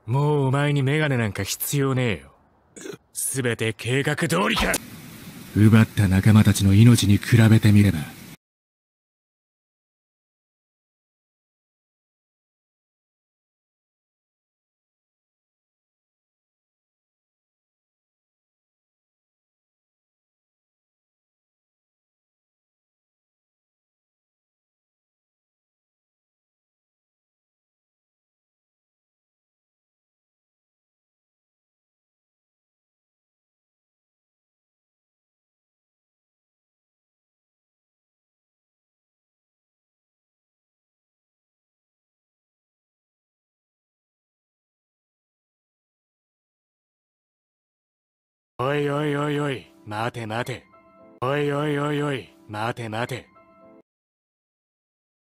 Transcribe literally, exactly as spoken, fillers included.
もうお前にメガネなんか必要ねえよ。すべて計画通りか。奪った仲間たちの命に比べてみれば。おいおいおいおい、待て待て。おいおいおいおい、待て待て。